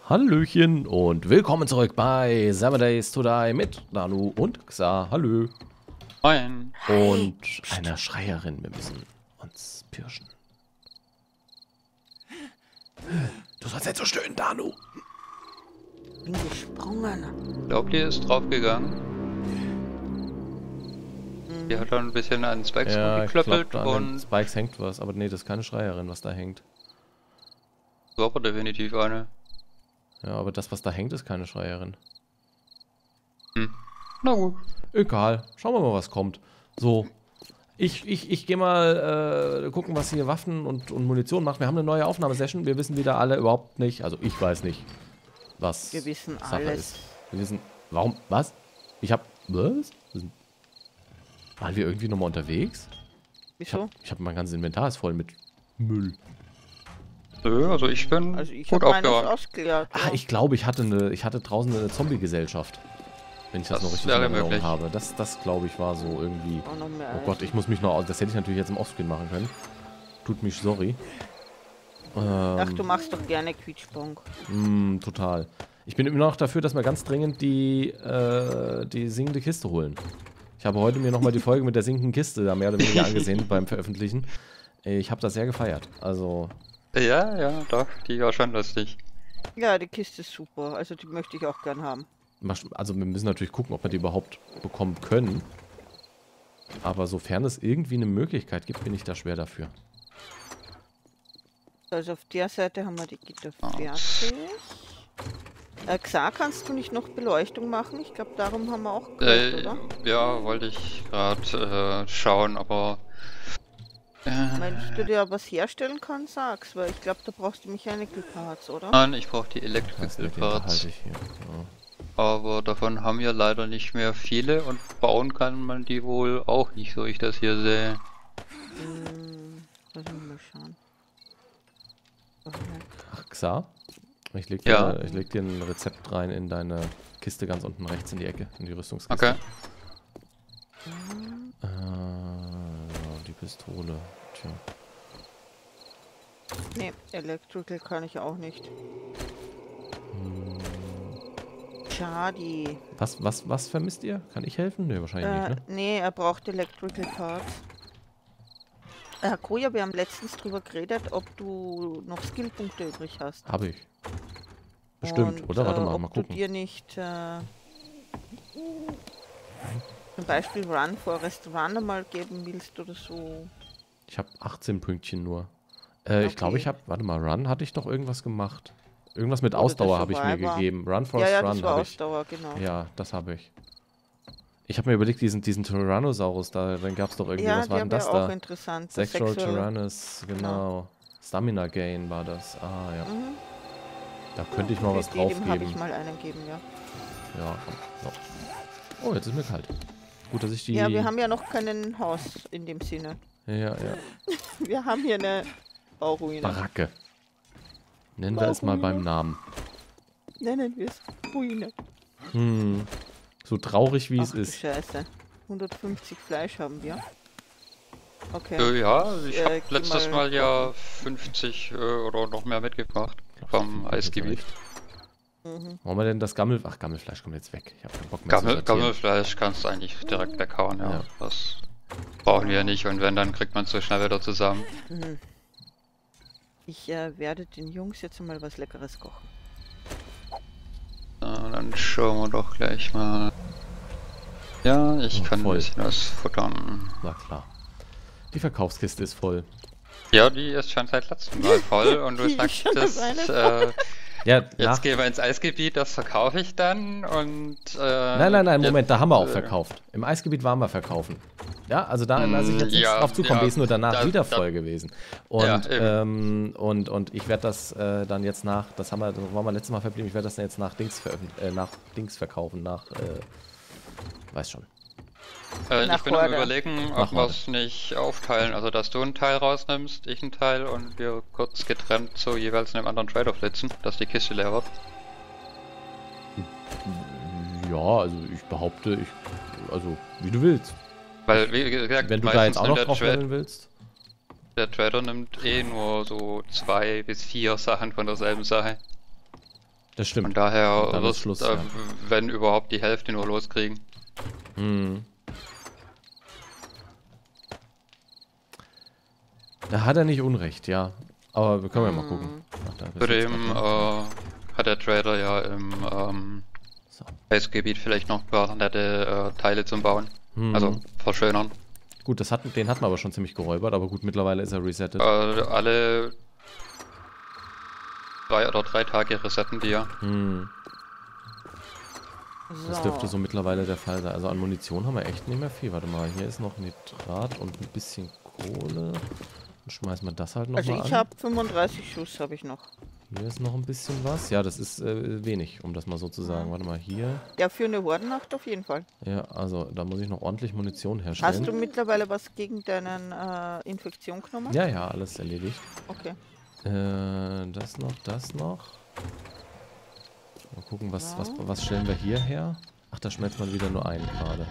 Hallöchen und willkommen zurück bei 7 Days to Die mit Nanu und Xa. Hallo. Moin. Und einer Schreierin. Wir müssen uns pirschen. Du sollst nicht so stöhnen, Nanu. Bin gesprungen. Ich glaube, die ist draufgegangen. Die hat dann ein bisschen an Spikes geklöppelt und... Spikes hängt was, aber nee, das ist keine Schreierin, was da hängt. So, aber definitiv eine. Ja, aber das, was da hängt, ist keine Schreierin. Na gut. Egal. Schauen wir mal, was kommt. So. Ich gehe mal gucken, was hier Waffen und Munition macht. Wir haben eine neue Aufnahmesession. Wir wissen wieder alle überhaupt nicht. Also ich weiß nicht, was Wir wissen Sache alles. ist. Wir wissen. Warum? Was? Ich hab. Was? Waren wir irgendwie nochmal unterwegs? Wieso? Ich hab mein ganzes Inventar ist voll mit Müll. Nö, also ich bin Also ich gut habe meines aufgeräumt. ausgeleert. Ah, ich glaube, ich hatte draußen eine Zombie-Gesellschaft. Wenn ich das noch richtig in wäre Erinnerung möglich. habe. Das glaube ich, war so irgendwie. Auch noch mehr Oh Eis. Gott, ich muss mich noch aus. Das hätte ich natürlich jetzt im Offscreen machen können. Tut mich sorry. Ach, du machst doch gerne Quietschbonk. Total. Ich bin immer noch dafür, dass wir ganz dringend die singende Kiste holen. Ich habe heute mir nochmal die Folge mit der singenden Kiste da mehr oder weniger angesehen beim Veröffentlichen. Ich habe das sehr gefeiert. Also, Ja, doch, die war schon lustig. Ja, die Kiste ist super. Also die möchte ich auch gern haben. also wir müssen natürlich gucken, ob wir die überhaupt bekommen können. Aber sofern es irgendwie eine Möglichkeit gibt, bin ich da schwer dafür. Also auf der Seite haben wir die Gitter fertig. Xa, kannst du nicht noch Beleuchtung machen? Ich glaube, darum haben wir auch gehört, oder? Ja, wollte ich gerade schauen, aber... Wenn du dir was herstellen kannst, sag's, weil ich glaube, da brauchst du Mechanical Parts, oder? Nein, ich brauche die Das Electrical den Parts. behalte ich hier. Ja. Aber davon haben wir leider nicht mehr viele und bauen kann man die wohl auch nicht, so ich das hier sehe. Lass mich mal schauen. Ach, Xa? Ich leg Ja. dir ein Rezept rein in deine Kiste ganz unten rechts in die Ecke, in die Rüstungskiste. Okay. Die Pistole. Tja. Nee, Electrical kann ich auch nicht. Schade. Was vermisst ihr? Kann ich helfen? Nee, wahrscheinlich nicht, ne? Nee, er braucht Electrical Parts. Herr Koja, wir haben letztens drüber geredet, ob du noch Skillpunkte übrig hast. Habe ich. Bestimmt, Und, oder? Warte mal, ob mal du gucken. dir nicht zum Beispiel Run, Forest Run einmal geben willst oder so. Ich habe 18 Pünktchen nur. Okay. Ich glaube, warte mal, Run hatte ich doch irgendwas gemacht. Irgendwas mit Oder Ausdauer der habe ich mir Survivor. gegeben. Run, Ja, Forest, ja, Run das war habe ich. Ausdauer, genau. Ja, das habe ich. Ich habe mir überlegt, diesen Tyrannosaurus da, dann gab es doch irgendwie, Ja, was war denn das auch da? interessant. das Sexual Sexual- Tyrannus, genau. Stamina Gain war das. Ah, ja. Mhm. Da könnte ich mal was Dem habe ich draufgeben. mal einen geben, ja. Ja, so. Oh, jetzt ist mir kalt. Gut, dass ich die... Ja, wir haben ja noch kein Haus in dem Sinne. Ja. Wir haben hier eine Bauruine. Baracke. Nennen wir es mal beim Namen. Nennen wir es Ruine. So traurig wie Ach es du ist. Scheiße. 150 Fleisch haben wir. Okay. Ja, ich habe geh letztes Mal ja 50 oder noch mehr mitgebracht vom Eisgebiet. Wollen wir denn das Gammelfleisch kommt jetzt weg. Ich habe keinen Bock mehr zu sortieren. Gammelfleisch kannst du eigentlich direkt weghauen, ja. Ja. Das brauchen wir nicht und wenn, dann kriegt man es so schnell wieder zusammen. Ich werde den Jungs jetzt mal was Leckeres kochen. Dann schauen wir doch gleich mal. Ja, ich kann voll. ein bisschen was futtern. Na klar. Die Verkaufskiste ist voll. Ja, die ist schon seit letztem Mal voll und du Die ist sagst, schon das, eine Ja, jetzt gehen wir ins Eisgebiet, das verkaufe ich dann und... Nein, Moment, da haben wir auch äh, verkauft. Im Eisgebiet waren wir verkaufen. Ja, also da, als ich jetzt nicht ja, drauf zukomme, die ist nur danach da- wieder da- voll gewesen. Und, Ja, und ich werde das dann jetzt nach, das waren wir letztes Mal verblieben, ich werde das dann jetzt nach Dings verkaufen, weiß schon. Nach ich bin am Horde. überlegen, Nach ob wir es nicht aufteilen, also dass du einen Teil rausnimmst, ich einen Teil und wir kurz getrennt zu jeweils einem anderen Trader flitzen, dass die Kiste leer wird. Ja, also ich behaupte, also wie du willst. Weil, wie gesagt, Wenn du da jetzt meistens auch nimmt noch drauf leveln willst. der Trader nimmt eh nur so 2 bis 4 Sachen von derselben Sache. Das stimmt. Von daher Dann ist wirst Schluss, ja. wenn überhaupt, die Hälfte nur loskriegen. Hm. Da hat er nicht Unrecht, ja. Aber wir können ja mal gucken. Ach, da bist du jetzt Zudem grad, ne? hat der Trader ja im So. Eisgebiet vielleicht noch ein paar nette Teile zum Bauen. Also verschönern. Gut, den hatten wir aber schon ziemlich geräubert, aber gut, mittlerweile ist er resettet. Alle 2 oder 3 Tage resetten die ja. Das dürfte so mittlerweile der Fall sein. Also an Munition haben wir echt nicht mehr viel. Warte mal, hier ist noch Nitrat und ein bisschen Kohle. Dann schmeißen wir das halt noch Also mal an. ich habe 35 Schuss, habe ich noch. Hier ist noch ein bisschen was. Ja, das ist wenig, um das mal so zu sagen. Warte mal, hier. Ja, für eine Hordennacht auf jeden Fall. Ja, also da muss ich noch ordentlich Munition herstellen. Hast du mittlerweile was gegen deinen Infektion genommen? Ja, ja, alles erledigt. Okay. Das noch, das noch. Mal gucken, was stellen wir hier her? Ach, da schmelzt man wieder nur ein gerade.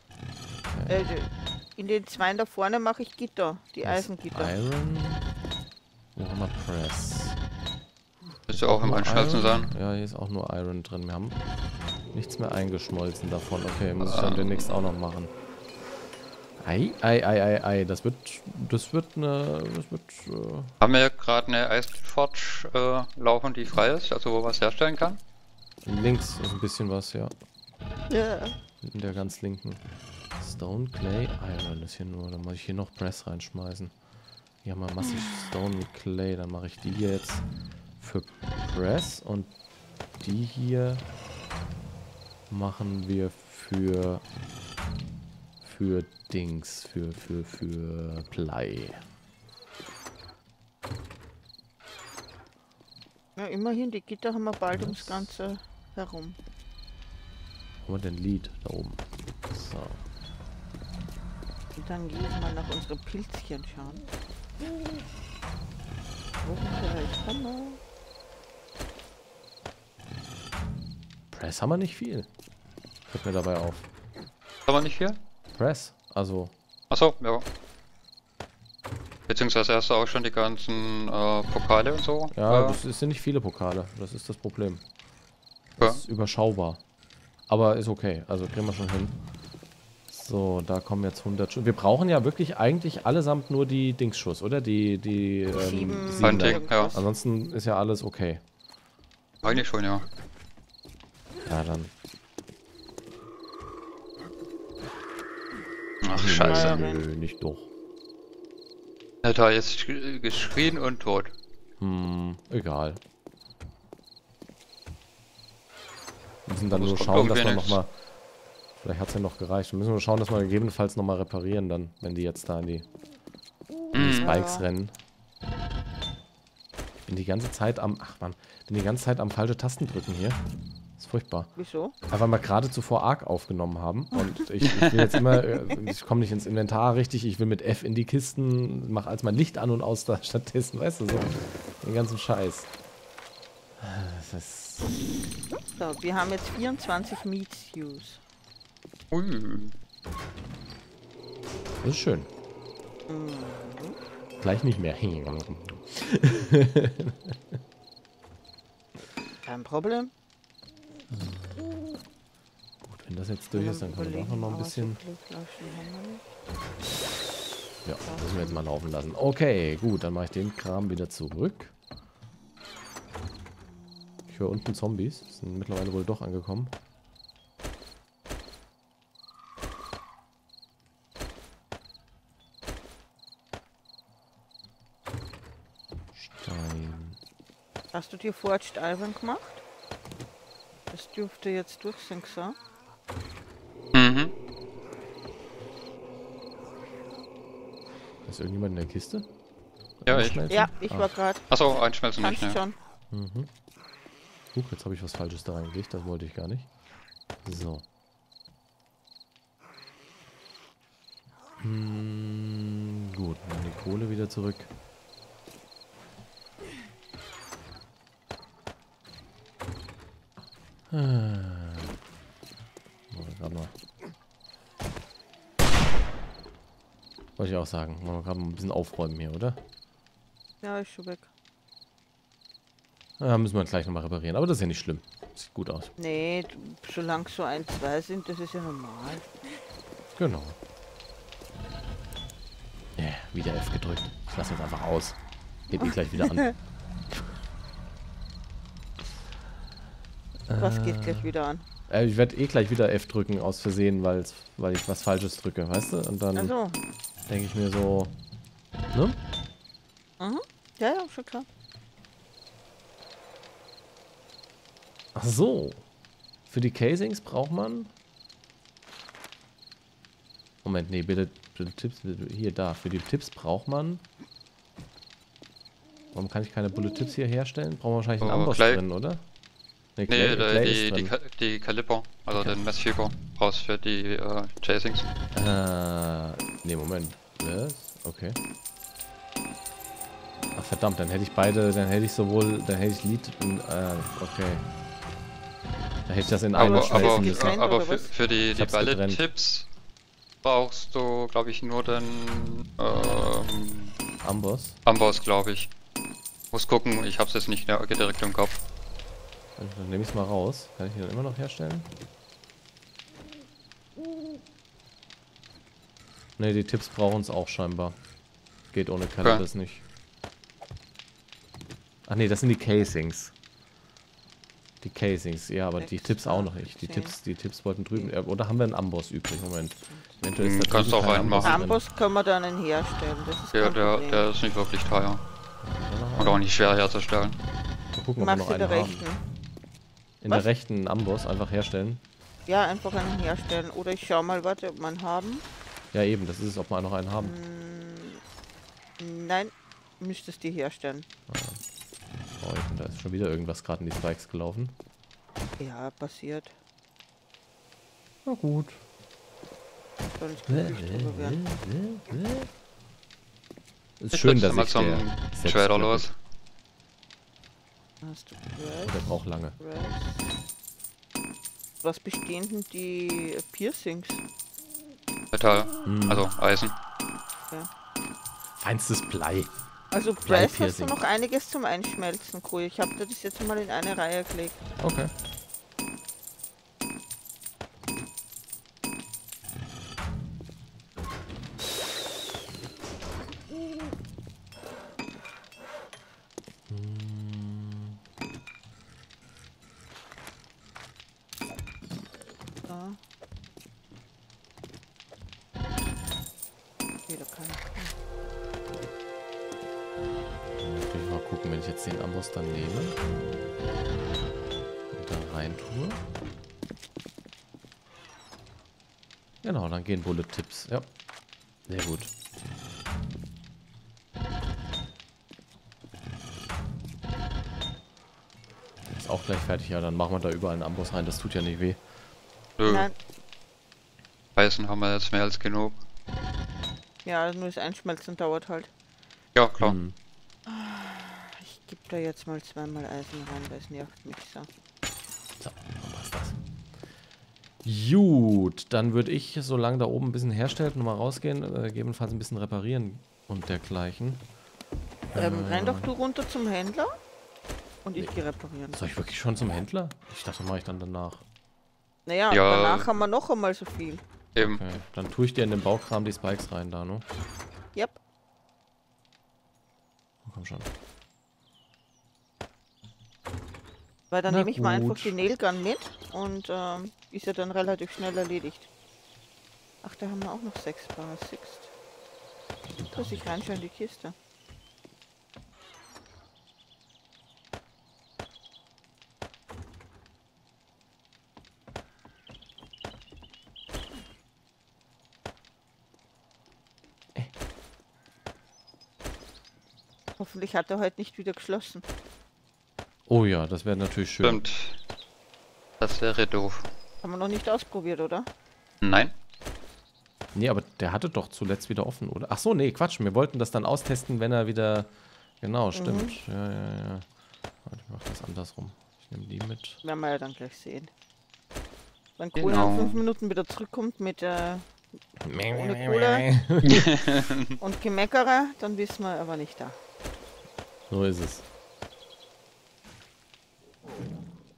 In den 2 da vorne mache ich Gitter, die Eisengitter. Iron. Wo haben wir Press? Müsste auch im Einschmelzen sein. Ja, hier ist auch nur Iron drin. Wir haben nichts mehr eingeschmolzen davon. Okay, muss ich dann demnächst auch noch machen. Ei. Das wird Haben wir gerade eine Eisforge laufen, die frei ist, also wo man es herstellen kann? links ist ein bisschen was, ja. Ja. In der ganz linken. Stone, Clay, Iron ist hier nur. Dann muss ich hier noch Press reinschmeißen. Hier haben wir massig Stone mit Clay. Dann mache ich die hier jetzt für Press und die hier machen wir für Dings, für Blei. Ja, immerhin, die Gitter haben wir bald ums Ganze herum. Wo haben wir denn Lied? Da oben. So. Und dann gehe ich mal nach unseren Pilzchen schauen. Wo vielleicht haben wir? Press haben wir nicht viel. Fällt mir dabei auf. Aber nicht hier? Press, also. Achso, ja. Beziehungsweise hast du auch schon die ganzen Pokale und so? Ja, das sind nicht viele Pokale. Das ist das Problem. Das ist überschaubar. Aber ist okay. Also kriegen wir schon hin. So, da kommen jetzt 100 Schuss. Wir brauchen ja wirklich eigentlich allesamt nur die Dingsschuss, oder? Die 7 da. Ja. Ansonsten ist ja alles okay. Eigentlich schon, ja. Ja, dann. Ach, scheiße. Nö, nicht doch. Er hat jetzt geschrien und tot. Egal. Wir müssen dann Das nur kommt schauen, dass irgendwie wir nichts. nochmal. Vielleicht hat es ja noch gereicht. Wir müssen nur schauen, dass wir gegebenenfalls nochmal reparieren, dann, wenn die jetzt da in die Spikes rennen. Ich bin die ganze Zeit am. Ach man, bin die ganze Zeit am falsche Tasten drücken hier. Das ist furchtbar. Wieso? Ja, weil wir gerade zuvor Arc aufgenommen haben. Und ich will jetzt immer. Ich komme nicht ins Inventar richtig. Ich will mit F in die Kisten, mach als mein Licht an und aus da stattdessen, weißt du, so. Den ganzen Scheiß. Das ist. So, wir haben jetzt 24 Meat Stews. Ui. Das ist schön. Gleich nicht mehr. Kein Problem. Gut, wenn das jetzt durch ist, dann können wir auch noch ein bisschen. Ja, müssen wir jetzt mal laufen lassen. Okay, gut, dann mache ich den Kram wieder zurück. Ich höre unten Zombies. Sind mittlerweile wohl doch angekommen. Stein. Hast du dir Forged Iron gemacht? Das dürfte jetzt durch sein, so. Mhm. Ist irgendjemand in der Kiste? Ja, ich. Einschmelzen? Ja, ich war gerade. Achso, einschmelzen nicht, Kannst ne? schon. Jetzt habe ich was Falsches da reingelegt. Das wollte ich gar nicht. So. Gut, dann die Kohle wieder zurück. Gerade mal. Wollte ich auch sagen. Wollen wir gerade mal ein bisschen aufräumen hier, oder? Ja, ist schon weg. Ja, müssen wir gleich nochmal reparieren. Aber das ist ja nicht schlimm. Sieht gut aus. Nee, solange so 1, 2 sind, das ist ja normal. Genau. Wieder F gedrückt. Ich lasse jetzt einfach aus. Geht eh gleich wieder an. Was geht gleich wieder an? Ich werde eh gleich wieder F drücken aus Versehen, weil ich was Falsches drücke, weißt du? Und dann Also. denke ich mir so, ne? Mhm. Ja, schon klar. Ach so. Für die Casings braucht man... Moment, nee, bitte Tipps. Hier, da. Für die Tipps braucht man... Warum kann ich keine Bullet Tips hier herstellen? Brauchen wir wahrscheinlich einen Amboss drin, oder? Nee, die Kaliber, also okay. Den Messfieber brauchst für die Chasings. Nee, Moment. Was? Okay. Ach verdammt, dann hätte ich beide, dann hätte ich Lead und, okay. Da hätte ich das in einer schmelzen müssen. Aber für die Ballet-Tipps brauchst du, glaube ich, nur den Amboss? Amboss, glaube ich. Muss gucken, ich hab's jetzt nicht direkt im Kopf. Dann nehme ich es mal raus. Kann ich ihn dann immer noch herstellen? Ne, die Tipps brauchen es auch scheinbar. Geht ohne Cannabis nicht. Ach ne, das sind die Casings. Die Casings, ja, aber die Tipps auch noch nicht. Die Tipps wollten drüben. Oder haben wir einen Amboss übrig? Moment. Eventuell ist kannst du auch einen machen. Amboss können wir dann herstellen. Das ist der ist nicht wirklich teuer. Und auch nicht schwer herzustellen. Mal gucken, ob wir noch einen haben. In der rechten Amboss einfach herstellen. Ja, einfach einen herstellen. Oder ich schau mal, warte, ob wir einen haben. Ja eben, das ist es, ob wir noch einen haben. Nein, müsstest du herstellen. Oh, da ist schon wieder irgendwas gerade in die Spikes gelaufen. Ja, passiert. Na gut. Soll ich drüber werden. Ist schön, dass ich zum Trader los. Hast du der braucht lange. Was bestehen denn die Piercings? Metall, also Eisen. Ja. Feinstes Blei. Also Brass hast du noch einiges zum Einschmelzen, cool. Ich habe das jetzt mal in eine Reihe gelegt. Okay. Okay, da kann ich. Natürlich mal gucken, wenn ich jetzt den Amboss dann nehme und da rein tue. Genau, dann gehen Bullet Tips. Ja, sehr gut. Ist auch gleich fertig. Ja, dann machen wir da überall einen Amboss rein. Das tut ja nicht weh. Nein. Eisen haben wir jetzt mehr als genug. Ja, nur das Einschmelzen dauert halt. Ja, klar. Ich gebe da jetzt mal zweimal Eisen rein, weil es nervt mich so. So, dann passt das. Gut, dann würde ich, solange da oben ein bisschen herstellt, nochmal rausgehen, gegebenenfalls ein bisschen reparieren und dergleichen. Renn doch du runter zum Händler und ich gehe reparieren. Soll ich wirklich schon zum Händler? Ich dachte, mache ich dann danach. Naja, ja, danach haben wir noch einmal so viel. Eben. Okay, dann tue ich dir in den Baukram die Spikes rein da, ne? Yep. Komm schon. Weil dann nehme ich mal einfach die Nailgun mit und ist ja dann relativ schnell erledigt. Ach, da haben wir auch noch 6 Bar Sixt. Muss ich reinschauen in die Kiste. Hoffentlich hat er heute nicht wieder geschlossen. Oh ja, das wäre natürlich schön. Stimmt. Das wäre doof. Haben wir noch nicht ausprobiert, oder? Nein. Nee, aber der hatte doch zuletzt wieder offen, oder? Ach so, nee, Quatsch. Wir wollten das dann austesten, wenn er wieder... Genau, stimmt. Ja. Warte, ich mach das andersrum. Ich nehme die mit. Werden wir ja dann gleich sehen. Wenn Cola in 5 Minuten wieder zurückkommt mit ohne Cola und Gemeckere, dann wissen wir, aber nicht da. So ist es.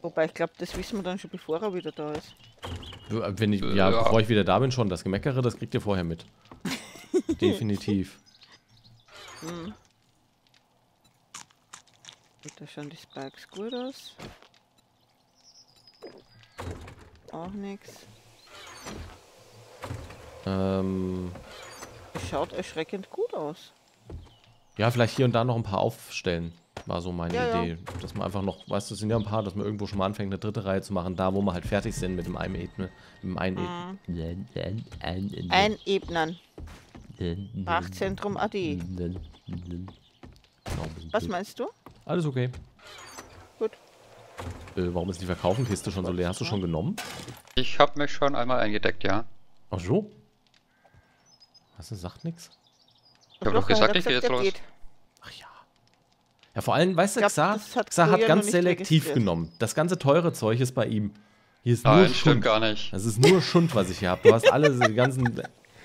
Wobei, ich glaube, das wissen wir dann schon, bevor er wieder da ist. Wenn ich, ja, bevor ich wieder da bin schon, das Gemeckere, das kriegt ihr vorher mit. Definitiv. Hm. Und da schauen die Spikes gut aus. Auch nichts. Es schaut erschreckend gut aus. Ja, vielleicht hier und da noch ein paar aufstellen. War so meine Idee. Ja. Dass man einfach noch, weißt du, es sind ja ein paar, dass man irgendwo schon mal anfängt, eine dritte Reihe zu machen, da wo wir halt fertig sind mit dem Einebnen. Sprachzentrum AD. Was meinst du? Alles okay. Gut. Warum ist die Verkaufenkiste schon so leer? Hast du schon genommen? Ich habe mich schon einmal eingedeckt, ja. Ach so. Was, sagt nix? Ich habe doch gesagt, ich gehe jetzt los. Ach ja. Ja, vor allem, weißt du, Ich Xa glaub, hat ganz nicht selektiv registriert. genommen. Das ganze teure Zeug ist bei ihm. Hier ist nur Nein, stimmt Schund. gar nicht. Das ist nur Schund, was ich hier habe. Du hast alle die ganzen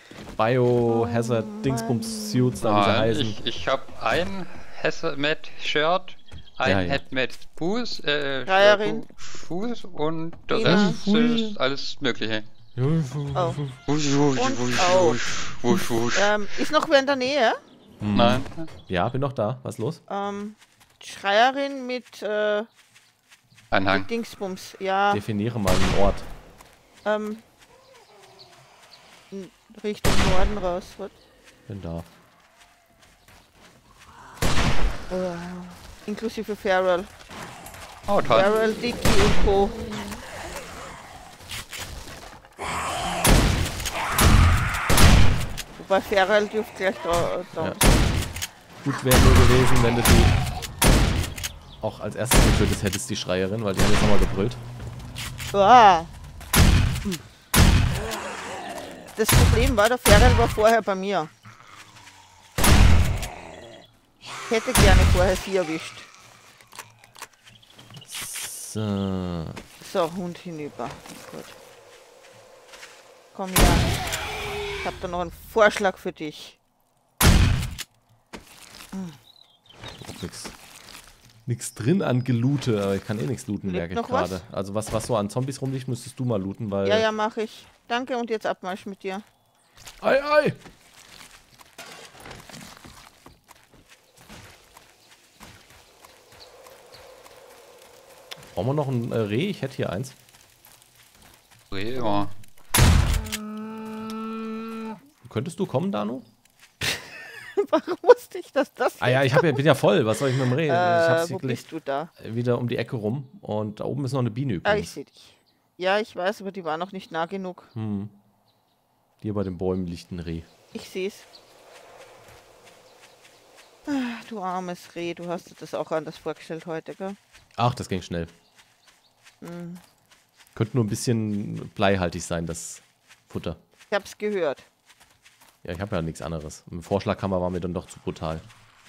Biohazard-Dingsbums-Suits, da wie sie Nein, heißen. ich habe ein Hazmat-Shirt, ein Ja, ja. Hazmat-Fuß Fuß und der Ina. Rest ist alles Mögliche. Oh. Wusch, wusch, Und wusch, auch. wusch, wusch, wusch. Ist noch wer in der Nähe? Nein. Ja, bin noch da. Was ist los? Schreierin mit Anhang. Dingsbums. Ja, Definiere mal einen Ort. Richtung Norden raus. Was? Bin da. Inklusive Feral. Oh, toll. Feral, Dicky und Co. Wobei Feral dürfte gleich da Ja. Gut wäre nur gewesen, wenn du die auch als erstes getötet hättest, die Schreierin, weil die hat jetzt nochmal gebrüllt. Ah. Das Problem war, der Feral war vorher bei mir. Ich hätte gerne vorher sie erwischt. So. So, Hund hinüber. Gut. Komm her. Ich hab da noch einen Vorschlag für dich. Nix drin an Geloote, aber ich kann eh nichts looten, Lebt merke ich noch was? gerade. Also was so an Zombies rumliegt, müsstest du mal looten, weil... Ja, ja, mach ich. Danke und jetzt Abmarsch mit dir. Ei, ei! Brauchen wir noch ein Reh? Ich hätte hier eins. Ja. Könntest du kommen, Dano? Warum wusste ich, dass das... Ah ja, bin ja voll. Was soll ich mit dem Reh? Ich hab's wo hier bist du da? wieder um die Ecke rum. Und da oben ist noch eine Biene Ah, ich übrigens. sehe dich. Ja, ich weiß, aber die war noch nicht nah genug. Hier bei den Bäumen liegt ein Reh. Ich sehe es. Du armes Reh, du hast dir das auch anders vorgestellt heute, gell? Ach, das ging schnell. Könnte nur ein bisschen bleihaltig sein, das Futter. Ich hab's gehört. Ja, ich habe ja nichts anderes. Im Vorschlaghammer war mir dann doch zu brutal.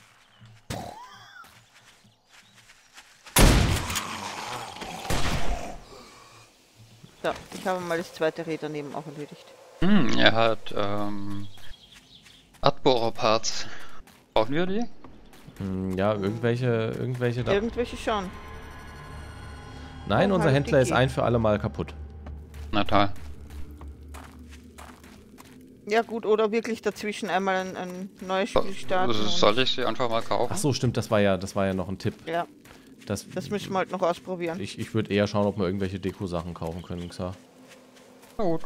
So, ich habe mal das zweite Reh daneben auch erledigt. Er hat Erdbohrer-Parts. Brauchen wir die? Ja, irgendwelche da. Irgendwelche schon. Nein, Oh, unser halt Händler ist Dicky. ein für alle Mal kaputt. Na toll. Ja gut, oder wirklich dazwischen einmal ein neues Spiel starten. und- Soll ich sie einfach mal kaufen? Ach so, stimmt, das war ja noch ein Tipp. Ja, Das das müssen wir halt noch ausprobieren. ich würde eher schauen, ob wir irgendwelche Deko-Sachen kaufen können, Xa. Na gut.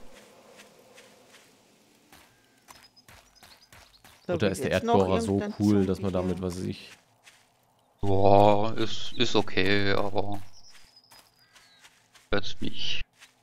So, Oder wie ist der jetzt noch Erdbohrer so irgendein cool, dass Zombie man damit, hier. was weiß ich... Boah, ist okay, aber jetzt nicht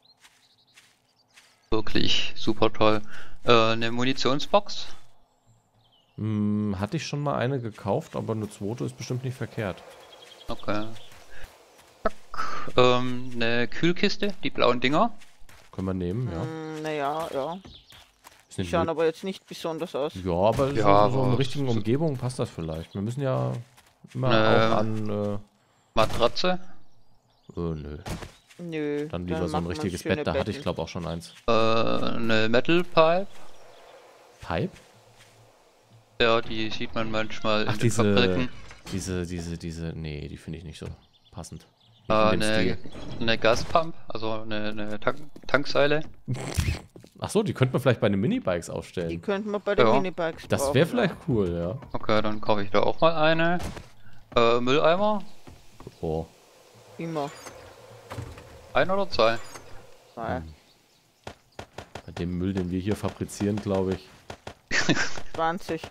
wirklich super toll. Eine Munitionsbox? Hatte ich schon mal eine gekauft, aber eine zweite ist bestimmt nicht verkehrt. Okay. Zack. Eine Kühlkiste, die blauen Dinger. Können wir nehmen, ja. Naja, ja. Ist Die nicht schauen nötig. aber jetzt nicht besonders aus. Ja, aber Ja, so in aber der richtigen so- Umgebung passt das vielleicht. Wir müssen ja immer auch an... Matratze. nö. Nö. Dann lieber so ein machen wir richtiges schöne Bett. Da hatte ich, Betten. glaube auch schon eins. Eine Metal Pipe. Pipe? Ja, die sieht man manchmal Ach, in den Fabriken. diese... Nee, die finde ich nicht so passend. in dem Stil. Eine Gaspump, also eine Tanksäule. Ach so, die könnte man vielleicht bei den Minibikes Die aufstellen. könnten wir bei den Ja. Minibikes Das brauchen, wäre ja. vielleicht cool, ja. Okay, dann kaufe ich da auch mal eine. Mülleimer. Oh. Immer. Ein oder zwei? Zwei. Bei dem Müll, den wir hier fabrizieren, glaube ich. 20.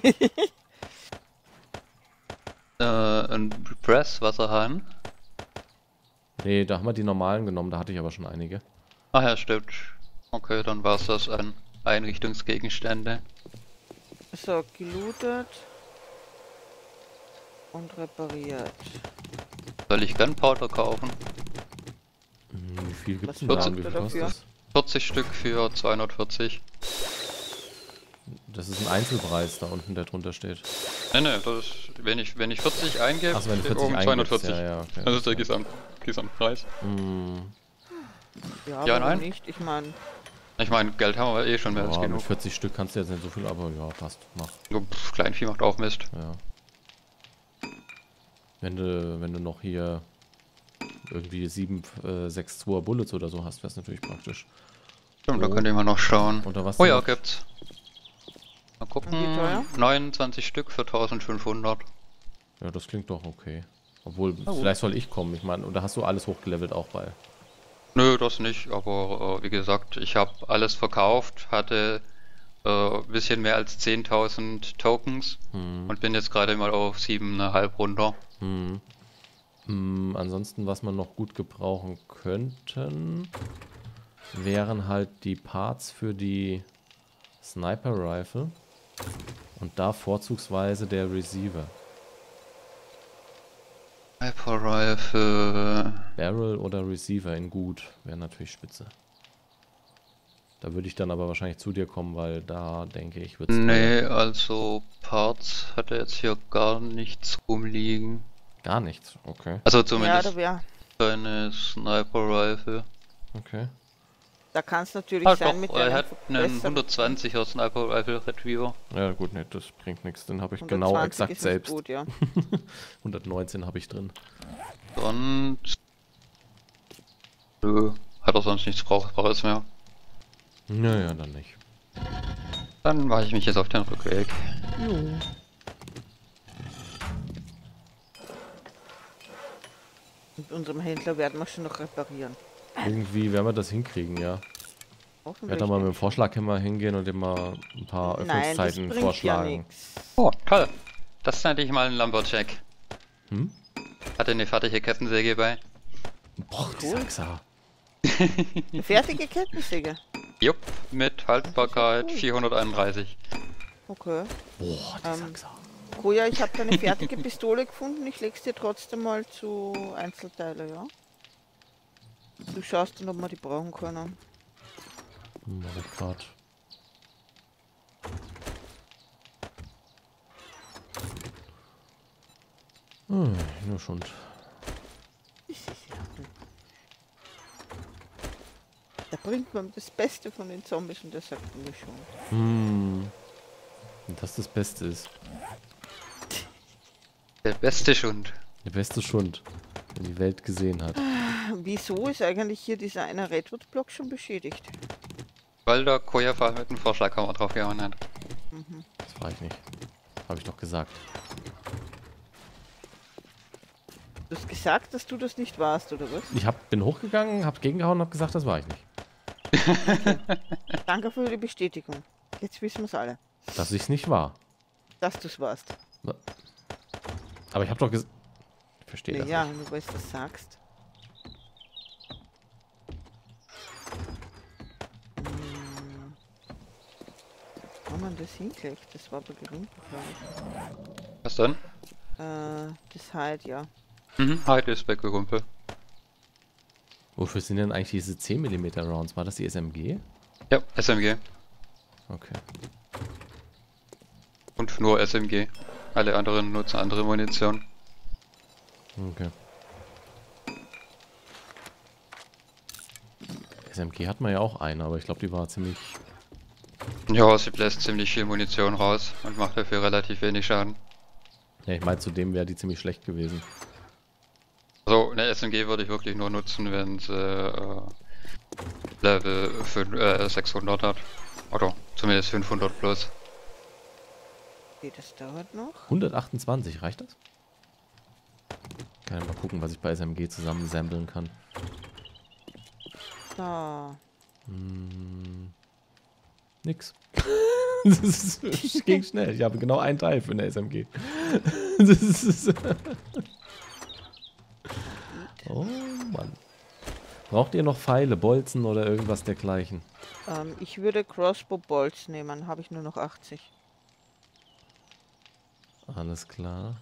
Ein Presswasserhahn. Nee, da haben wir die normalen genommen, da hatte ich aber schon einige. Ach ja, stimmt. Okay, dann war es das an Einrichtungsgegenstände. So, gelootet. Und repariert. Soll ich Gunpowder kaufen? Wie viel gibt's Was denn da kostet und wie viel der kostet dafür? das? 40 Stück für 240. Das ist ein Einzelpreis da unten, der drunter steht. Ne, das ist, wenn ich 40 eingebe, Achso, wenn du steht 40 oben eingibst, 240. ja, okay. Das ist der Gesamtpreis. Ja, Ja, warum nein. nicht? Ich meine, Ich meine, Geld haben wir eh schon mehr als Ja, mit genug. 40 Stück kannst du jetzt nicht so viel, aber ja, passt, mach. Nur Kleinvieh macht auch Mist. Ja. Wenn du noch hier irgendwie 6-2er Bullets oder so hast, wäre es natürlich praktisch. Stimmt, da Oh. könnt ihr mal noch schauen. Oder was Oh du ja, noch- gibt's. Mal gucken. Und wie teuer? 29 Stück für 1500. Ja, das klingt doch okay. Obwohl, gut. vielleicht soll ich kommen. Ich meine, oder hast du alles hochgelevelt auch bei? Nö, das nicht, aber wie gesagt, ich habe alles verkauft, hatte ein bisschen mehr als 10.000 Tokens und bin jetzt gerade mal auf 7,5 runter. Ansonsten, was man noch gut gebrauchen könnten, wären halt die Parts für die Sniper Rifle und da vorzugsweise der Receiver. Sniper Rifle. Barrel oder Receiver in gut wäre natürlich spitze. Da würde ich dann aber wahrscheinlich zu dir kommen, weil da denke ich, wird es Nee, also Parts hat er jetzt hier gar nichts rumliegen. gar nichts. Okay, Also ja, zumindest da wäre. eine Sniper Rifle. okay. Da kann es natürlich Ah, sein doch, mit er der hat einen 120er Sniper Rifle Retriever. Ja gut, nee, das bringt nichts. Den habe ich genau 120 exakt ist nicht selbst. Gut, ja. 119 habe ich drin. Und. Nö, hat er sonst nichts Brauchbares mehr. Naja, dann nicht. Dann mache ich mich jetzt auf den Rückweg. Mit unserem Händler werden wir schon noch reparieren. Irgendwie werden wir das hinkriegen, ja. Ich Hoffentlich. werde da mal mit dem Vorschlaghammer hingehen und dem mal ein paar Nein, das Öffnungszeiten bringt ja vorschlagen. nichts. Oh, toll. Das nenne ich mal einen Lumberjack. Hm? Hatte eine fertige Kettensäge bei. Boah, die Cool. Sachsa. Eine fertige Kettensäge. Jupp, mit Haltbarkeit Das ist 431. Okay. Boah, die Sachsa. Koja, ich habe deine fertige Pistole gefunden. Ich leg's dir trotzdem mal zu Einzelteile, ja? Du schaust dann, ob wir die brauchen können. Mach ich grad. Nur schon. Da bringt man das Beste von den Zombies und das sagt mir schon. Und dass das Beste ist. Der beste Schund. Der beste Schund, den die Welt gesehen hat. Wieso ist eigentlich hier dieser eine Redwood-Block schon beschädigt? Weil der Koja mit dem Vorschlaghammer drauf gehauen hat. Das war ich nicht. Habe ich doch gesagt. Du hast gesagt, dass du das nicht warst, oder was? Bin hochgegangen, hab gegengehauen und hab gesagt, das war ich nicht. Danke für die Bestätigung. Jetzt wissen wir es alle, Dass ich's nicht war. dass du es warst. Aber ich habe doch gesagt. Ich verstehe das Ja, nicht. wenn du weißt, das sagst. Wo man das hinkriegt, das war bei Gerümpel, glaube Was denn? ich. Das halt, ja. Heute ist weggerumpelt. Wofür sind denn eigentlich diese 10 mm Rounds? War das die SMG? Ja, SMG. Okay. Und nur SMG. Alle anderen nutzen andere Munition. Okay. SMG hat man ja auch eine, aber ich glaube, die war ziemlich. Ja, sie bläst ziemlich viel Munition raus und macht dafür relativ wenig Schaden. Ja, ich meine, zudem wäre die ziemlich schlecht gewesen. Also eine SMG würde ich wirklich nur nutzen, wenn sie Level 600 hat. Oder zumindest 500 plus. Okay, das dauert noch. 128, reicht das? Kann ja mal gucken, was ich bei SMG zusammensamplen kann. Da. Nix. Das ging schnell. Ich habe genau einen Teil für eine SMG. Das ist oh Mann. Braucht ihr noch Pfeile, Bolzen oder irgendwas dergleichen? Ich würde Crossbow Bolts nehmen, habe ich nur noch 80. Alles klar.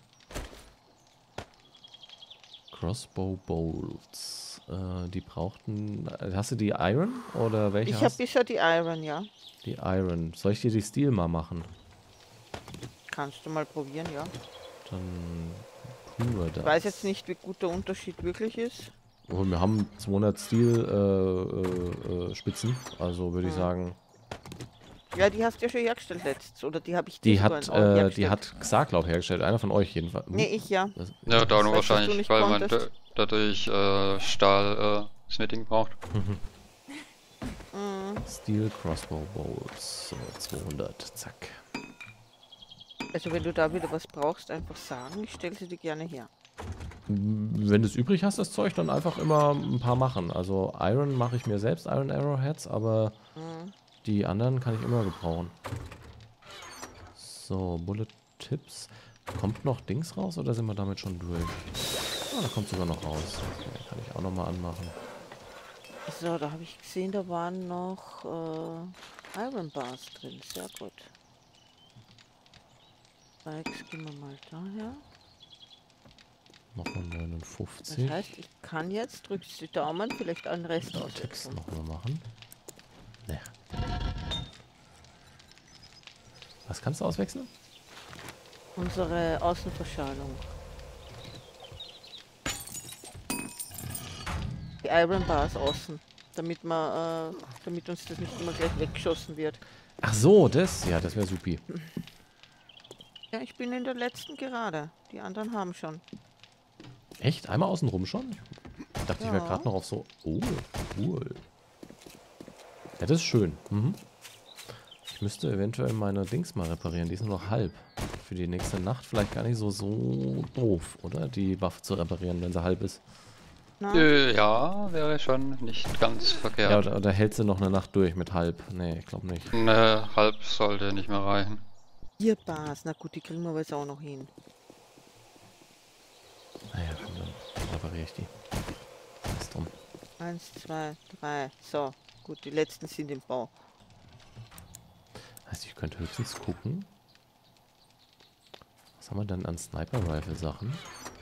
Crossbow Bolts. Die brauchten... Hast du die Iron oder welche Ich hast habe bisher die Iron, ja. Die Iron. Soll ich dir die Steel mal machen? Kannst du mal probieren, ja. Dann tun wir das. Ich weiß jetzt nicht, wie gut der Unterschied wirklich ist. Oh, wir haben 200 Steel Spitzen. Also würde ich sagen... Ja, die hast du ja schon hergestellt letztens. Oder die habe ich Die dir hat, sogar hergestellt. die hat Xarklaub hergestellt. Einer von euch jedenfalls. Nee, ich ja. Ja, da nur Weißt du, dass du wahrscheinlich, nicht weil man konntest? dadurch Stahl-Smitting braucht. Steel Crossbow Bolts. So, 200. Zack. Also wenn du da wieder was brauchst, einfach sagen. Ich stelle sie dir gerne her. Wenn du es übrig hast, das Zeug, dann einfach immer ein paar machen. Also Iron mache ich mir selbst, Iron Arrowheads, aber die anderen kann ich immer gebrauchen. So, Bullet Tips. Kommt noch Dings raus oder sind wir damit schon durch? Ah, da kommt sogar noch raus. Okay, kann ich auch nochmal anmachen. So, da habe ich gesehen, da waren noch Iron Bars drin. Sehr gut. Jetzt gehen wir mal daher. Nochmal Das 59. heißt, ich kann jetzt, drückst du die Daumen, vielleicht einen Rest Text auswechseln. nochmal machen. Ne. Was kannst du auswechseln? Unsere Außenverschallung. Die Iron Bars außen, damit man, damit uns das nicht immer gleich weggeschossen wird. Ach so, das? Ja, das wäre supi. Ja, ich bin in der letzten gerade. Die anderen haben schon. Echt? Einmal außenrum schon? Ich dachte, ich wäre Ja. gerade noch auf so... Oh, cool. Ja, das ist schön. Mhm. Ich müsste eventuell meine Dings mal reparieren. Die ist nur noch halb. Für die nächste Nacht vielleicht gar nicht so doof, oder? Die Waffe zu reparieren, wenn sie halb ist. Na? Ja, wäre schon nicht ganz Ja, verkehrt. oder hält sie noch eine Nacht durch mit halb? Nee, ich glaube nicht. Ne, halb sollte nicht mehr reichen. 4 Bars, na gut, die kriegen wir aber jetzt auch noch hin. Naja, komm, dann repariere ich die. Ist drum. 1, 2, 3. So, gut, die letzten sind im Bau. Heißt, ich könnte höchstens gucken. Was haben wir denn an Sniper-Rifle-Sachen?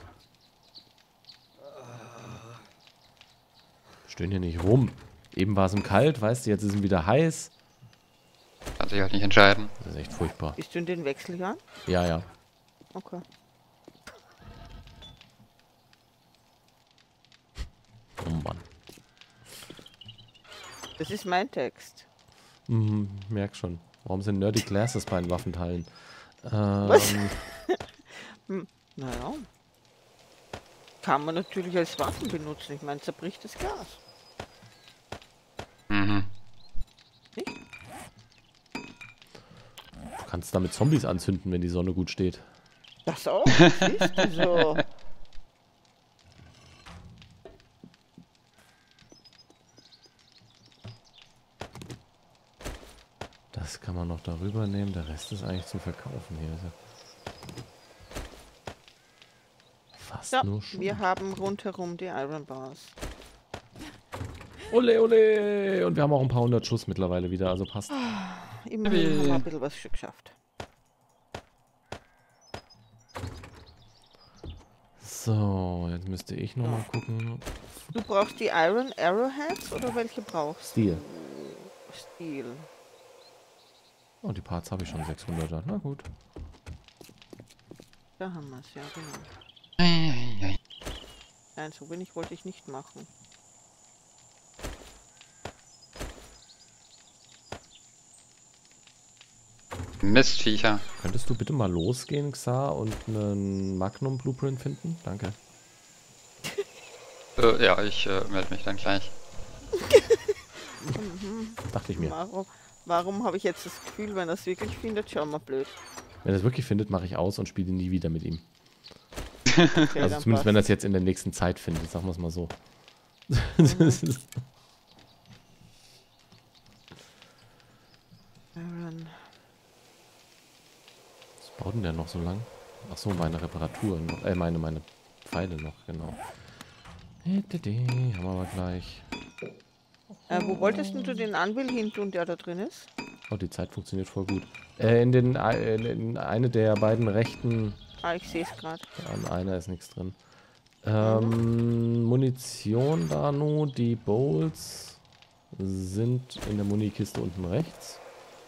Stehen hier nicht rum. Eben war es im Kalt, weißt du, jetzt ist es wieder heiß. Kann sich halt nicht entscheiden. Das ist echt furchtbar. Bist du in den Wechseljahren? Ja, ja. Okay. Oh Mann. Das ist mein Text. Merk schon. Warum sind Nerdy Glasses bei den Waffenteilen? Was? Naja. Kann man natürlich als Waffen benutzen. Ich meine, zerbricht das Glas. Mhm. Du kannst damit Zombies anzünden, wenn die Sonne gut steht. Das auch? Siehst du so? Das kann man noch darüber nehmen. Der Rest ist eigentlich zum Verkaufen hier. Ist ja fast Ja, nur schon. wir haben rundherum die Iron Bars. Ole, ole! Und wir haben auch ein paar hundert Schuss mittlerweile wieder, also passt. Immerhin haben wir ein bisschen was schon geschafft. So, jetzt müsste ich noch mal gucken. Du brauchst die Iron Arrowheads oder welche brauchst Steel. du? Steel. Oh, die Parts habe ich schon 600er. Na gut. Da haben wir es, ja genau. Eieiei. Nein, so wenig wollte ich nicht machen. Mistviecher. Könntest du bitte mal losgehen, Xar, und einen Magnum Blueprint finden? Danke. Ja, ich melde mich dann gleich. Dachte ich mir. Warum habe ich jetzt das Gefühl, wenn er es wirklich findet, schauen wir blöd. Wenn er es wirklich findet, mache ich aus und spiele nie wieder mit ihm. Okay, Also zumindest, wenn er es jetzt in der nächsten Zeit findet, sagen wir es mal so. Was baut denn der noch so lang? Ach so, meine Reparaturen noch. Meine Pfeile noch, genau. Haben wir aber gleich. Wo wolltest du den Anvil hin tun, der da drin ist? Oh, die Zeit funktioniert voll gut. In eine der beiden rechten. Ah, ich sehe es gerade. An einer ist nichts drin. Munition da nur. Die Bowls sind in der Munikiste unten rechts.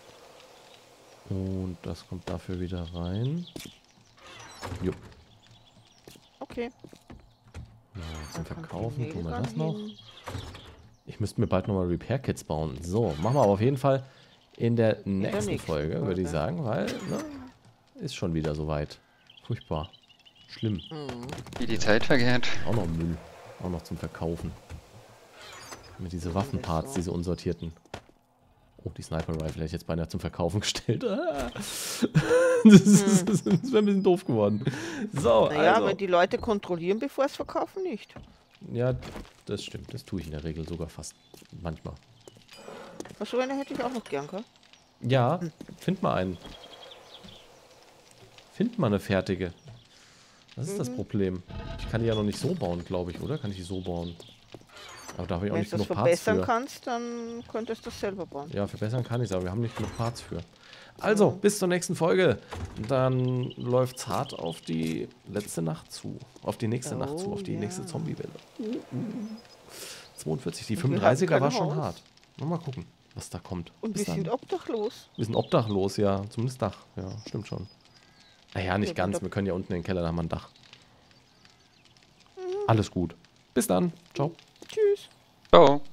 Und das kommt dafür wieder rein. Jo. Okay. Ja, zum Verkaufen tun wir das noch. Ich müsste mir bald nochmal Repair-Kits bauen. So, machen wir aber auf jeden Fall in der nächsten Folge, würde ich sagen, weil, ne, ist schon wieder soweit. Furchtbar. Schlimm. Wie die Zeit vergeht. Auch noch Müll. Auch noch zum Verkaufen. Mit diese Waffenparts, diese unsortierten. Oh, die Sniper-Rifle hätte ich jetzt beinahe zum Verkaufen gestellt. Das wäre ein bisschen doof geworden. So, naja, also. aber die Leute kontrollieren, bevor es verkaufen, nicht. Ja, das stimmt. Das tue ich in der Regel sogar fast manchmal. So eine hätte ich auch noch gern, gell? Ja, find mal einen. Find mal eine fertige. Das ist das Problem. Ich kann die ja noch nicht so bauen, glaube ich, oder? Kann ich die so bauen? Aber da habe ich auch nicht genug Parts für. Wenn du das verbessern kannst, dann könntest du das selber bauen. Ja, verbessern kann ich es, aber wir haben nicht genug Parts für. Also, bis zur nächsten Folge. Dann läuft's hart auf die letzte Nacht zu. Auf die nächste Nacht zu, auf die nächste Zombie-Welle. 42, die 35er war schon hart. Mal gucken, was da kommt. Und wir sind obdachlos. Wir sind obdachlos, ja. Zumindest Dach. Ja, stimmt schon. Naja, nicht ganz. Wir können ja unten in den Keller, da haben wir ein Dach. Alles gut. Bis dann. Ciao. Tschüss. Ciao.